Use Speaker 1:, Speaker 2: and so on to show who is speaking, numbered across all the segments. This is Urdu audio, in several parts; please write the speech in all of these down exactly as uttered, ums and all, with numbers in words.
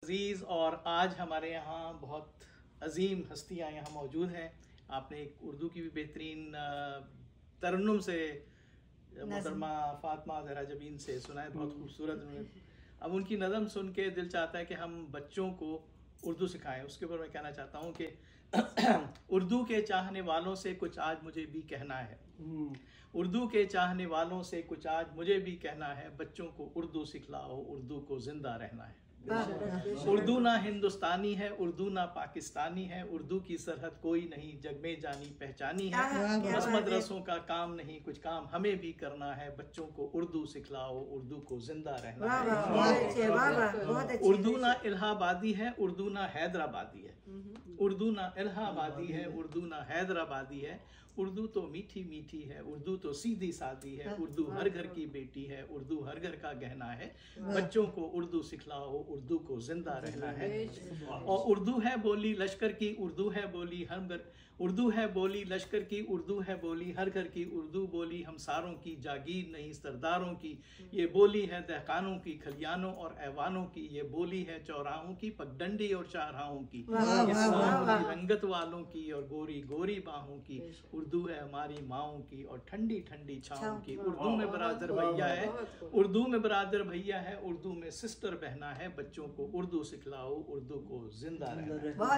Speaker 1: عزیز اور آج ہمارے یہاں بہت عظیم ہستیاں یہاں موجود ہیں. آپ نے ایک اردو کی بھی بہترین ترنم سے محترمہ فاطمہ زہرا جبین سے سنا ہے, بہت خوبصورت. اب ان کی نظم سن کے دل چاہتا ہے کہ ہم بچوں کو اردو سکھائیں. اس کے اوپر میں کہنا چاہتا ہوں کہ اردو کے چاہنے والوں سے کچھ آج مجھے بھی کہنا ہے. اردو کے چاہنے والوں سے کچھ آج مجھے بھی کہنا ہے, بچوں کو اردو سکھلاؤ, اردو کو زندہ رہنا ہے. اردو نہ ہندوستانی ہے, اردو نہ پاکستانی ہے, اردو کی سرحد کوئی نہیں, جگ میں جانی پہچانی ہے. بس مدرسوں کا کام نہیں, کچھ کام ہمیں بھی کرنا ہے, بچوں کو اردو سکھلاؤ, اردو کو زندہ رہنا ہے. اردو نہ الہ آبادی ہے, اردو نہ حیدرآبادی ہے. اردو نہ الہ آبادی ہے, اردو نہ حیدرآبادی ہے. اردو تو میٹھی میٹھی ہے, اردو تو سیدھی سادی ہے, اردو ہر گھر کی بیٹی ہے, اردو ہر گھر کا گہنا ہے. بچوں کو اردو سکھلاؤ, اردو کو زندہ رہنا ہے. اور اردو ہے بولی لشکر کی, اردو ہے بولی ہر گھر, اردو ہے بولی لشکر کی, اردو ہے بولی ہر گھر کی, اردو بولی ہم ساروں کی, جاگیر نہیں سرداروں کی. یہ بولی ہے دہقانوں کی, کھلیانوں اور ایوانوں کی. یہ بولی ہے چوراہوں کی, پگڈنڈی اور شاہراہوں کی. اسلام کی رنگت والوں کی اور گوری گوری باہوں کی. اردو ہے ہماری ماؤں کی اور ٹھنڈی ٹھنڈی چھاؤں کی. اردو میں برادر بھیا ہے, اردو میں برادر بھیا ہے, اردو میں سسٹر بہنا ہے. بچوں کو اردو سکھلاؤ, اردو کو زندہ رہنا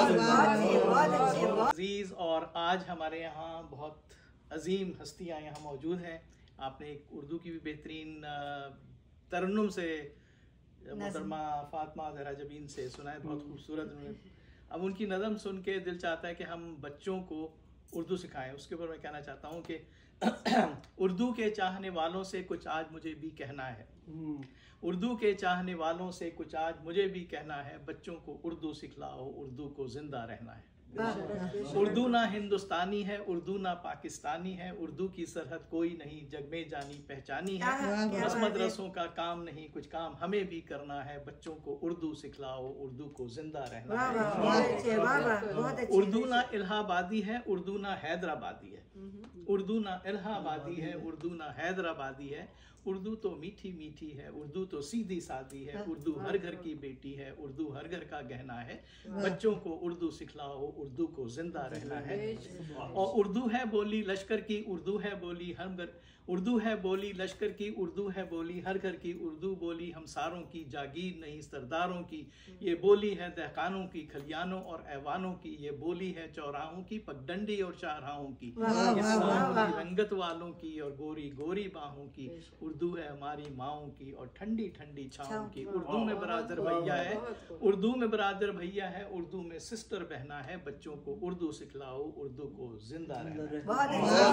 Speaker 1: ہے. عزیز اور آج ہمارے یہاں بہت عظیم ہستیاں یہاں موجود ہیں. آپ نے ایک اردو کی بھی بہترین ترنم سے محترمہ فاطمہ زہرا جبین سے سنا ہے, بہت خوبصورت. اب ان کی نظم سن کے دل چاہتا ہے کہ ہم بچوں کو اردو سکھائیں. اس کے اوپر میں کہنا چاہتا ہوں کہ اردو کے چاہنے والوں سے کچھ آج مجھے بھی کہنا ہے. اردو کے چاہنے والوں سے کچھ آج مجھے بھی کہنا ہے, بچوں کو اردو سکھلاؤ, اردو کو زندہ رہنا ہے. اردو نہ ہندوستانی ہے, اردو نہ پاکستانی ہے, اردو کی سرحد کوئی نہیں, جگ میں جانی پہچانی ہے. بس مدرسوں کا کام نہیں, کچھ کام ہمیں بھی کرنا ہے, بچوں کو اردو سکھلاؤ, اردو کو زندہ رہنا ہے. اردو نہ الہ آبادی ہے, اردو نہ حیدرآبادی ہے. اردو نہ الہ آبادی ہے, اردو نہ حیدرآبادی ہے. اردو تو میٹھی میٹھی ہے, اردو تو سیدھی سادی ہے, اردو ہر گھر کی بیٹی ہے, اردو ہر گھر کا گہنا ہے. بچوں کو اردو سکھلاؤ, اردو کو زندہ رہنا ہے. اور اردو ہے بولی لشکر کی, اردو ہے بولی ہر گھر, اردو ہے بولی لشکر کی, اردو ہے بولی ہر گھر کی. اردو بولی ہم ساروں کی, جاگیر نہیں سرداروں کی. یہ بولی ہے دہقانوں کی, کھلیانوں اور ایوانوں کی. یہ بولی ہے چوراہوں کی, پگڈنڈی اور شاہراہوں کی. اسلام کی رنگت والوں کی اور گوری گوری باہوں کی. اردو ہے ہماری ماؤں کی اور ٹھنڈی ٹھنڈی چھاؤں کی. اردو میں برادر بھیا ہے, اردو میں برادر بھیا ہے, اردو میں سسٹر بہنا ہے. بچوں کو اردو سکھلاؤ, اردو کو زندہ رہنا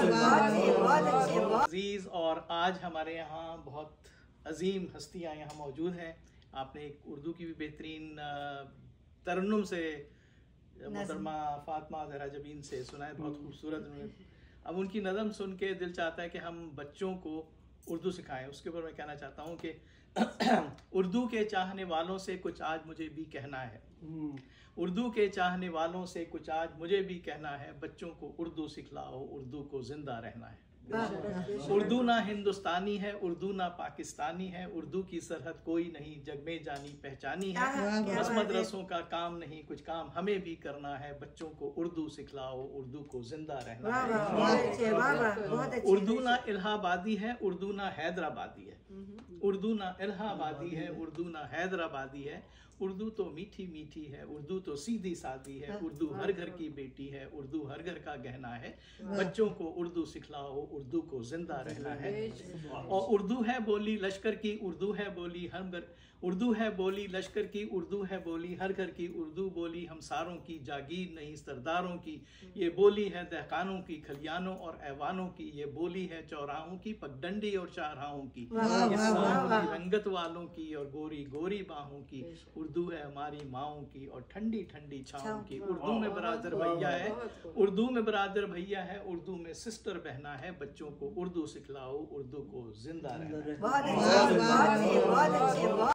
Speaker 1: ہے. عزیز اور آج ہمارے یہاں بہت عظیم ہستیاں یہاں موجود ہیں. آپ نے ایک اردو کی بھی بہترین ترنم سے محترمہ فاطمہ زہرا جبین سے سنا ہے, بہت خوبصورت. اب ان کی نظم سن کے دل چاہتا ہے کہ ہم بچوں کو اردو سکھائیں. اس کے اوپر میں کہنا چاہتا ہوں کہ اردو کے چاہنے والوں سے کچھ آج مجھے بھی کہنا ہے. اردو کے چاہنے والوں سے کچھ آج مجھے بھی کہنا ہے, بچوں کو اردو سکھلاؤ, اردو کو زندہ رہنا ہے. اردو نہ ہندوستانی ہے, اردو نہ پاکستانی ہے, اردو کی سرحد کوئی نہیں, جگ میں جانی پہچانی ہے. بس مدرسوں کا کام نہیں, کچھ کام ہمیں بھی کرنا ہے, بچوں کو اردو سکھلاؤ, اردو کو زندہ رہنا ہے. اردو نہ الہ آبادی ہے, اردو نہ حیدرآبادی ہے. اردو نہ الہ آبادی ہے, اردو نہ حیدرآبادی ہے. اردو تو میٹھی میٹھی ہے, اردو تو سیدھی سادی ہے, اردو ہر گھر کی بیٹی ہے, اردو ہر گھر کا گہنا ہے. بچوں کو اردو سکھلاؤ, اردو کو زندہ رہنا ہے. اور اردو ہے بولی لشکر کی, اردو ہے بولی ہر گھر, اردو ہے بولی لشکر کی, اردو ہے بولی ہر گھر کی. اردو بولی ہم ساروں کی, جاگیر نہیں سرداروں کی. یہ بولی ہے دہقانوں کی, کھلیانوں اور ایوانوں کی. یہ بولی ہے چوراہوں کی, پگڈنڈی اور شاہراہوں کی. اسلام کی رنگت والوں کی اور گوری گوری باہوں کی. اردو ہے ہماری ماؤں کی اور ٹھنڈی ٹھنڈی چھاؤں کی. اردو میں برادر بھیا ہے, اردو میں برادر بھیا ہے, اردو میں سسٹر بہنا ہے. بچوں کو اردو سکھلاؤ, اردو کو زندہ رہنا ہے.